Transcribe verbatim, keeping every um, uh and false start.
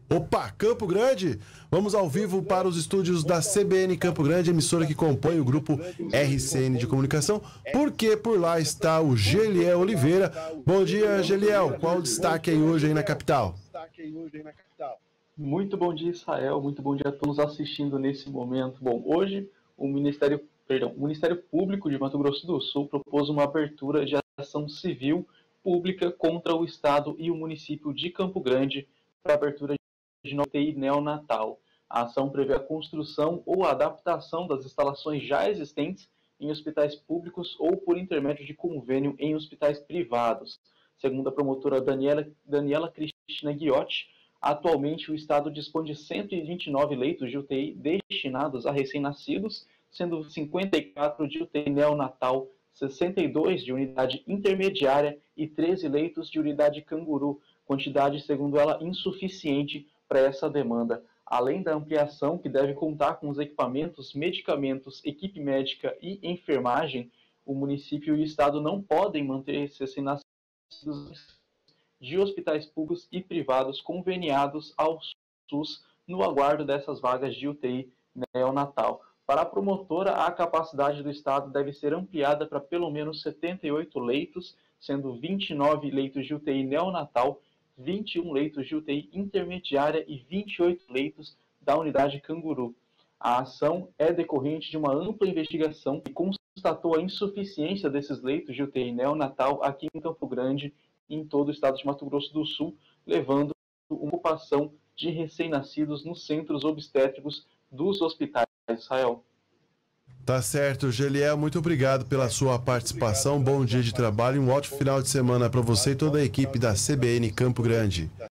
Opa, Campo Grande? Vamos ao vivo para os estúdios da C B N Campo Grande, emissora que compõe o grupo R C N de comunicação, porque por lá está o Geliel Oliveira. Bom dia, Geliel. Qual o destaque aí hoje aí na capital? Muito bom dia, Israel. Muito bom dia a todos assistindo nesse momento. Bom, hoje o Ministério, perdão, o Ministério Público de Mato Grosso do Sul propôs uma abertura de ação civil pública contra o Estado e o município de Campo Grande para a abertura de nova U T I neonatal. A ação prevê a construção ou a adaptação das instalações já existentes em hospitais públicos ou por intermédio de convênio em hospitais privados. Segundo a promotora Daniela, Daniela Cristina Guiotti, atualmente o Estado dispõe de cento e vinte e nove leitos de U T I destinados a recém-nascidos, sendo cinquenta e quatro de U T I neonatal, sessenta e dois de unidade intermediária e treze leitos de unidade canguru, quantidade, segundo ela, insuficiente para essa demanda. Além da ampliação, que deve contar com os equipamentos, medicamentos, equipe médica e enfermagem, o município e o Estado não podem manter esses recém-nascidos de hospitais públicos e privados conveniados ao SUS no aguardo dessas vagas de U T I neonatal. Para a promotora, a capacidade do Estado deve ser ampliada para pelo menos setenta e oito leitos, sendo vinte e nove leitos de U T I neonatal, vinte e um leitos de U T I intermediária e vinte e oito leitos da unidade canguru. A ação é decorrente de uma ampla investigação que constatou a insuficiência desses leitos de U T I neonatal aqui em Campo Grande e em todo o estado de Mato Grosso do Sul, levando a uma ocupação de recém-nascidos nos centros obstétricos dos hospitais de Israel. Tá certo, Geliel, muito obrigado pela sua participação, bom dia de trabalho e um ótimo final de semana para você e toda a equipe da C B N Campo Grande.